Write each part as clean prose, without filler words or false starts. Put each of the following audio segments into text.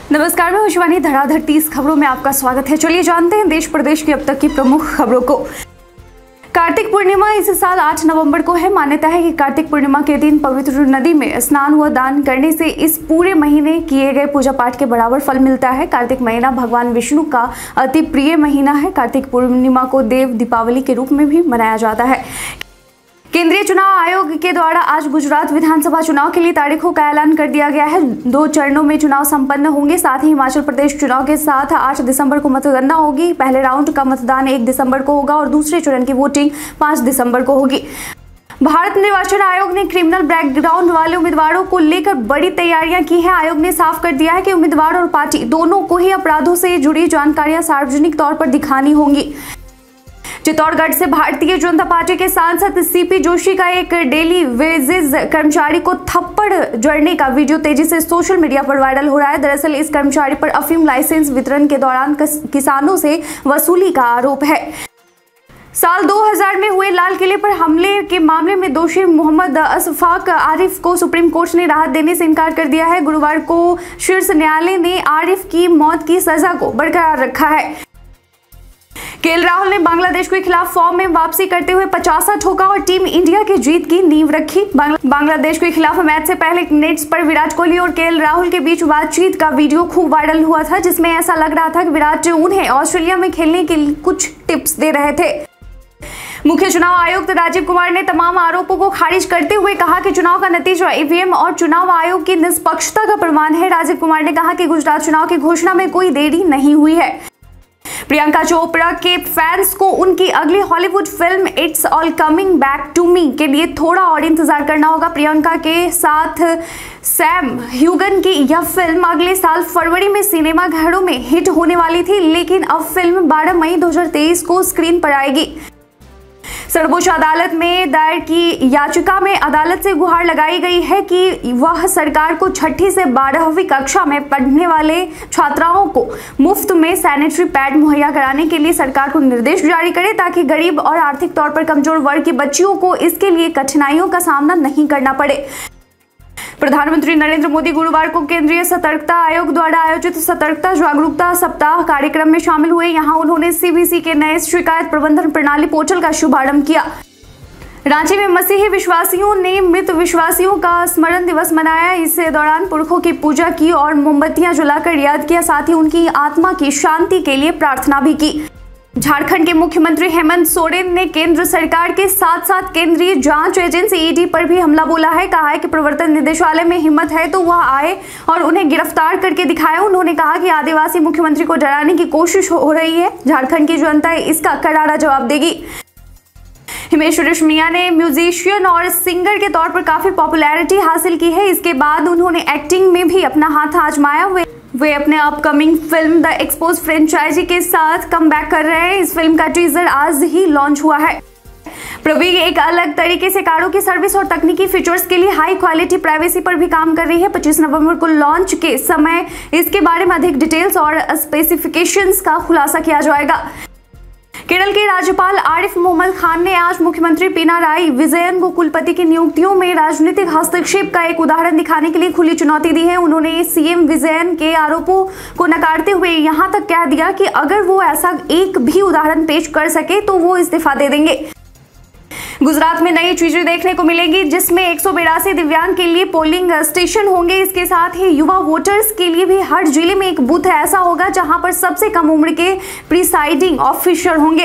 नमस्कार, मैं शिवानी। धड़ाधड़ 30 खबरों में आपका स्वागत है। चलिए जानते हैं देश प्रदेश की अब तक की प्रमुख खबरों को। कार्तिक पूर्णिमा इस साल 8 नवंबर को है। मान्यता है कि कार्तिक पूर्णिमा के दिन पवित्र नदी में स्नान व दान करने से इस पूरे महीने किए गए पूजा पाठ के बराबर फल मिलता है। कार्तिक महीना भगवान विष्णु का अति प्रिय महीना है। कार्तिक पूर्णिमा को देव दीपावली के रूप में भी मनाया जाता है। केंद्रीय चुनाव आयोग के द्वारा आज गुजरात विधानसभा चुनाव के लिए तारीखों का ऐलान कर दिया गया है। 2 चरणों में चुनाव संपन्न होंगे। साथ ही हिमाचल प्रदेश चुनाव के साथ 8 दिसंबर को मतगणना होगी। पहले राउंड का मतदान 1 दिसंबर को होगा और दूसरे चरण की वोटिंग 5 दिसंबर को होगी। भारत निर्वाचन आयोग ने क्रिमिनल बैकग्राउंड वाले उम्मीदवारों को लेकर बड़ी तैयारियां की है। आयोग ने साफ कर दिया है कि उम्मीदवार और पार्टी दोनों को ही अपराधों से जुड़ी जानकारियां सार्वजनिक तौर पर दिखानी होंगी। चित्तौड़गढ़ से भारतीय जनता पार्टी के सांसद सीपी जोशी का एक डेली वेजेस कर्मचारी को थप्पड़ जड़ने का वीडियो तेजी से सोशल मीडिया पर वायरल हो रहा है। दरअसल इस कर्मचारी पर अफीम लाइसेंस वितरण के दौरान किसानों से वसूली का आरोप है। साल 2000 में हुए लाल किले पर हमले के मामले में दोषी मोहम्मद अशफाक आरिफ को सुप्रीम कोर्ट ने राहत देने से इनकार कर दिया है। गुरुवार को शीर्ष न्यायालय ने आरिफ की मौत की सजा को बरकरार रखा है। केएल राहुल ने बांग्लादेश के खिलाफ फॉर्म में वापसी करते हुए 50 ठोका और टीम इंडिया की जीत की नींव रखी। बांग्लादेश के खिलाफ मैच से पहले नेट्स पर विराट कोहली और केएल राहुल के बीच बातचीत का वीडियो खूब वायरल हुआ था, जिसमें ऐसा लग रहा था कि विराट उन्हें ऑस्ट्रेलिया में खेलने के लिए कुछ टिप्स दे रहे थे। मुख्य चुनाव आयुक्त राजीव कुमार ने तमाम आरोपों को खारिज करते हुए कहा कि चुनाव का नतीजा ईवीएम और चुनाव आयोग की निष्पक्षता का प्रमाण है। राजीव कुमार ने कहा कि गुजरात चुनाव की घोषणा में कोई देरी नहीं हुई है। प्रियंका चोपड़ा के फैंस को उनकी अगली Hollywood film it's all coming back to me के लिए थोड़ा और इंतजार करना होगा। प्रियंका के साथ सैम ह्यूगन की यह फिल्म अगले साल फरवरी में सिनेमा घरों में हिट होने वाली थी, लेकिन अब फिल्म 12 मई 2023 को स्क्रीन पर आएगी। सर्वोच्च अदालत में दायर की याचिका में अदालत से गुहार लगाई गई है कि वह सरकार को 6ठी से 12वीं कक्षा में पढ़ने वाले छात्राओं को मुफ्त में सैनिटरी पैड मुहैया कराने के लिए सरकार को निर्देश जारी करे, ताकि गरीब और आर्थिक तौर पर कमजोर वर्ग की बच्चियों को इसके लिए कठिनाइयों का सामना नहीं करना पड़े। प्रधानमंत्री नरेंद्र मोदी गुरुवार को केंद्रीय सतर्कता आयोग द्वारा आयोजित सतर्कता जागरूकता सप्ताह कार्यक्रम में शामिल हुए। यहां उन्होंने सीबीसी के नए शिकायत प्रबंधन प्रणाली पोर्टल का शुभारंभ किया। रांची में मसीही विश्वासियों ने मृत विश्वासियों का स्मरण दिवस मनाया। इस दौरान पुरखों की पूजा की और मोमबत्तियां जलाकर याद किया, साथ ही उनकी आत्मा की शांति के लिए प्रार्थना भी की। झारखंड के मुख्यमंत्री हेमंत सोरेन ने केंद्र सरकार के साथ साथ केंद्रीय जांच एजेंसी ईडी पर भी हमला बोला है। कहा है कि प्रवर्तन निदेशालय में हिम्मत है तो वह आए और उन्हें गिरफ्तार करके दिखाए। उन्होंने कहा कि आदिवासी मुख्यमंत्री को डराने की कोशिश हो रही है। झारखंड की जनता इसका करारा जवाब देगी। हिमेश रेशमिया ने म्यूजिशियन और सिंगर के तौर पर काफी पॉपुलैरिटी हासिल की है। इसके बाद उन्होंने एक्टिंग में भी अपना हाथ आजमाया। वे अपने upcoming film the expose franchise के साथ कमबैक कर रहे हैं। इस फिल्म का टीजर आज ही लॉन्च हुआ है। प्रवीग एक अलग तरीके से कारों की सर्विस और तकनीकी फीचर्स के लिए हाई क्वालिटी प्राइवेसी पर भी काम कर रही है। 25 नवंबर को लॉन्च के समय इसके बारे में अधिक डिटेल्स और स्पेसिफिकेशंस का खुलासा किया जाएगा। केरल के राज्यपाल आरिफ मोहम्मद खान ने आज मुख्यमंत्री पिनाराई विजयन को कुलपति की नियुक्तियों में राजनीतिक हस्तक्षेप का एक उदाहरण दिखाने के लिए खुली चुनौती दी है। उन्होंने सीएम विजयन के आरोपों को नकारते हुए यहां तक कह दिया कि अगर वो ऐसा एक भी उदाहरण पेश कर सके तो वो इस्तीफा दे देंगे। गुजरात में नई चीजें देखने को मिलेगी, जिसमें 182 दिव्यांग के लिए पोलिंग स्टेशन होंगे। इसके साथ ही युवा वोटर्स के लिए भी हर जिले में एक बूथ ऐसा होगा जहां पर सबसे कम उम्र के प्रिसाइडिंग ऑफिसर होंगे।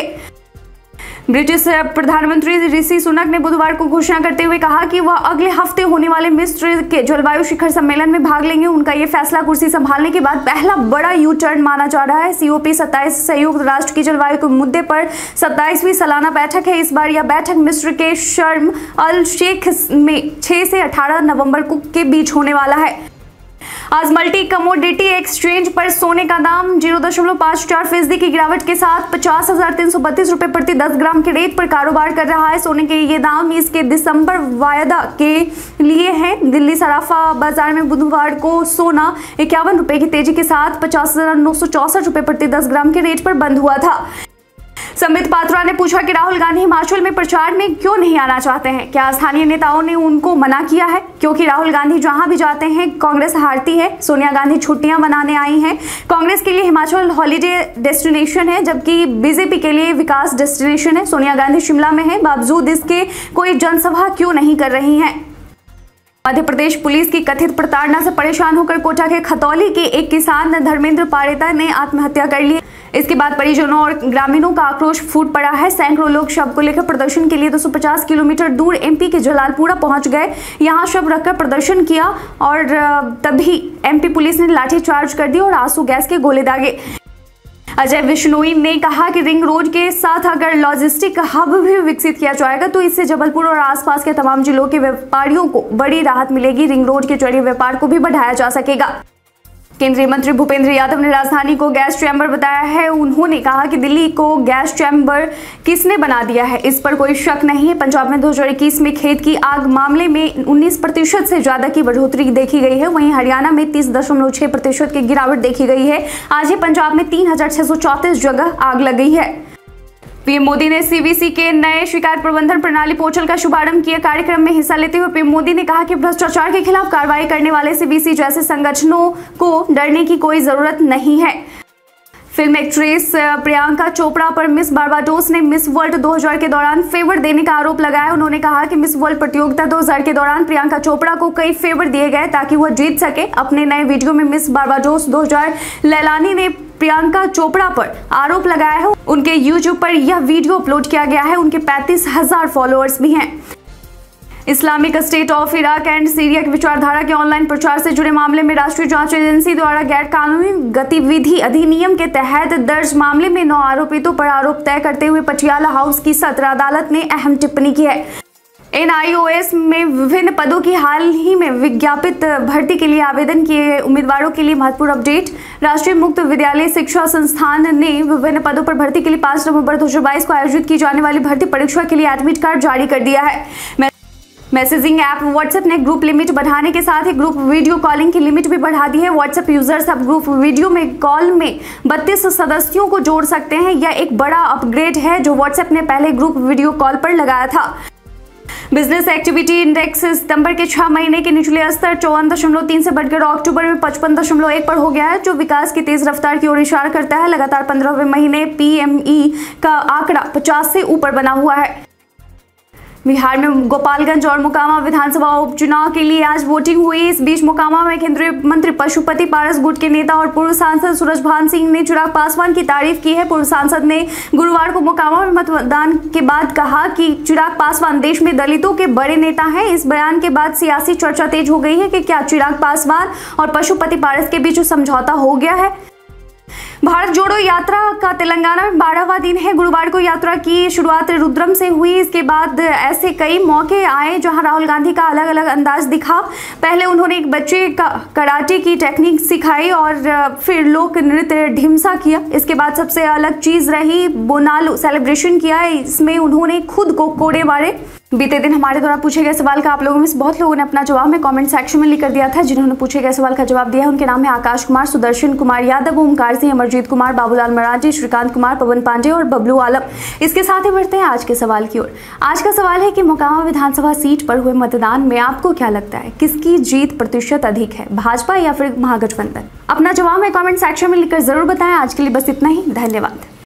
ब्रिटिश प्रधानमंत्री ऋषि सुनक ने बुधवार को घोषणा करते हुए कहा कि वह अगले हफ्ते होने वाले मिस्र के जलवायु शिखर सम्मेलन में भाग लेंगे। उनका ये फैसला कुर्सी संभालने के बाद पहला बड़ा यू टर्न माना जा रहा है। COP 27 संयुक्त राष्ट्र की जलवायु के मुद्दे पर 27वीं सालाना बैठक है। इस बार यह बैठक मिस्र के शर्म अल शेख में 6 से 18 नवंबर के बीच होने वाला है। आज मल्टी कमोडिटी एक्सचेंज पर सोने का दाम 0.54% की गिरावट के साथ 50,332 रुपए प्रति 10 ग्राम के रेट पर कारोबार कर रहा है। सोने के ये दाम इसके दिसंबर वायदा के लिए है। दिल्ली सराफा बाजार में बुधवार को सोना 51 रुपए की तेजी के साथ 50,964 रुपए प्रति 10 ग्राम के रेट पर बंद हुआ था। संबित पात्रा ने पूछा कि राहुल गांधी हिमाचल में प्रचार में क्यों नहीं आना चाहते हैं, क्या स्थानीय नेताओं ने उनको मना किया है? क्योंकि राहुल गांधी जहां भी जाते हैं कांग्रेस हारती है। सोनिया गांधी छुट्टियां मनाने आई हैं। कांग्रेस के लिए हिमाचल हॉलीडे डेस्टिनेशन है, जबकि बीजेपी के लिए विकास डेस्टिनेशन है। सोनिया गांधी शिमला में है, बावजूद इसके कोई जनसभा क्यों नहीं कर रही हैं? मध्य प्रदेश पुलिस की कथित प्रताड़ना से परेशान होकर कोटा के खतौली के एक किसान धर्मेंद्र पारेता ने आत्महत्या कर ली। इसके बाद परिजनों और ग्रामीणों का आक्रोश फूट पड़ा है। सैकड़ों लोग शव को लेकर प्रदर्शन के लिए 250 किलोमीटर दूर एमपी के जलालपुरा पहुंच गए। यहां शव रखकर प्रदर्शन किया और तभी एमपी पुलिस ने लाठीचार्ज कर दी और आंसू गैस के गोले दागे। अजय विश्नोई ने कहा कि रिंग रोड के साथ अगर लॉजिस्टिक हब भी विकसित किया जाएगा तो इससे जबलपुर और आसपास के तमाम जिलों के व्यापारियों को बड़ी राहत मिलेगी। रिंग रोड के जरिए व्यापार को भी बढ़ाया जा सकेगा। केंद्रीय मंत्री भूपेंद्र यादव ने राजधानी को गैस चैम्बर बताया है। उन्होंने कहा कि दिल्ली को गैस चैम्बर किसने बना दिया है, इस पर कोई शक नहीं है। पंजाब में 2021 में खेत की आग मामले में 19% से ज्यादा की बढ़ोतरी देखी गई है। वहीं हरियाणा में 30.6% की गिरावट देखी गई है। आज ही पंजाब में 3634 जगह आग लग गई है। पीएम मोदी ने सीवीसी के नए शिकायत प्रबंधन प्रणाली पोर्टल का शुभारंभ किया। कार्यक्रम में हिस्सा लेते हुए पीएम मोदी ने कहा कि भ्रष्टाचार के खिलाफ कार्रवाई करने वाले सीवीसी जैसे संगठनों को डरने की कोई जरूरत नहीं है। फिल्म एक्ट्रेस प्रियंका चोपड़ा पर मिस बारबाडोस ने मिस वर्ल्ड 2000 के दौरान फेवर देने का आरोप लगाया। उन्होंने कहा कि मिस वर्ल्ड प्रतियोगिता 2000 के दौरान प्रियंका चोपड़ा को कई फेवर दिए गए ताकि वह जीत सके। अपने नए वीडियो में मिस बारबाडोस 2000 लैलानी ने प्रियंका चोपड़ा पर आरोप लगाया है। उनके यूट्यूब पर यह वीडियो अपलोड किया गया है। उनके 35,000 फॉलोअर्स भी हैं। Islamic State of Iraq and Syria की विचारधारा के ऑनलाइन प्रचार से जुड़े मामले में राष्ट्रीय जांच एजेंसी द्वारा गैर कानूनी गतिविधि अधिनियम के तहत दर्ज मामले में 9 आरोपितों पर आरोप तय करते हुए पटियाला हाउस की सत्र अदालत ने अहम टिप्पणी की है। NIOS में विभिन्न पदों की हाल ही में विज्ञापित भर्ती के लिए आवेदन किए उम्मीदवारों के लिए महत्वपूर्ण अपडेट। राष्ट्रीय मुक्त विद्यालय शिक्षा संस्थान ने विभिन्न पदों पर भर्ती के लिए 5 नवंबर 2022 को आयोजित की जाने वाली भर्ती परीक्षा के लिए एडमिट कार्ड जारी कर दिया है। मैसेजिंग ऐप व्हाट्सएप ने ग्रुप लिमिट बढ़ाने के साथ ही ग्रुप वीडियो कॉलिंग की लिमिट भी बढ़ा दी है। व्हाट्सएप यूजर्स अब ग्रुप वीडियो में कॉल में 32 सदस्यों को जोड़ सकते हैं। यह एक बड़ा अपग्रेड है जो व्हाट्सएप ने पहले ग्रुप वीडियो कॉल पर लगाया था। बिजनेस एक्टिविटी इंडेक्स सितंबर के 6 महीने के निचले स्तर 54.3 से बढ़कर अक्टूबर में 55.1 पर हो गया है, जो विकास की तेज रफ्तार की ओर इशारा करता है। लगातार 15वें महीने PMI का आंकड़ा 50 से ऊपर बना हुआ है। बिहार में गोपालगंज और मोकामा विधानसभा उपचुनाव के लिए आज वोटिंग हुई। इस बीच मोकामा में केंद्रीय मंत्री पशुपति पारस गुट के नेता और पूर्व सांसद सूरजभान सिंह ने चिराग पासवान की तारीफ की है। पूर्व सांसद ने गुरुवार को मोकामा में मतदान के बाद कहा कि चिराग पासवान देश में दलितों के बड़े नेता हैं। इस बयान के बाद सियासी चर्चा तेज हो गई है कि क्या चिराग पासवान और पशुपति पारस के बीच समझौता हो गया है। भारत जोड़ो यात्रा का तेलंगाना में 12वां दिन है। गुरुवार को यात्रा की शुरुआत रुद्रम से हुई। इसके बाद ऐसे कई मौके आए जहां राहुल गांधी का अलग अलग अंदाज दिखा। पहले उन्होंने एक बच्चे का कराटे की टेक्निक सिखाई और फिर लोक नृत्य ढिमसा किया। इसके बाद सबसे अलग चीज रही बोनालू सेलिब्रेशन किया। इसमें उन्होंने खुद को कोड़े मारे। बीते दिन हमारे द्वारा पूछे गए सवाल का आप लोगों में से बहुत लोगों ने अपना जवाब में कमेंट सेक्शन में लिख कर दिया था। जिन्होंने पूछे गए सवाल का जवाब दिया है उनके नाम है आकाश कुमार, सुदर्शन कुमार यादव, ओमकार सिंह, अमरजीत कुमार, बाबूलाल मराठी, श्रीकांत कुमार, पवन पांडे और बबलू आलम। इसके साथ ही बढ़ते हैं आज के सवाल की ओर। आज का सवाल है कि मोकामा विधानसभा सीट पर हुए मतदान में आपको क्या लगता है किसकी जीत प्रतिशत अधिक है, भाजपा या फिर महागठबंधन? अपना जवाब में कमेंट सेक्शन में लिखकर जरूर बताएं। आज के लिए बस इतना ही। धन्यवाद।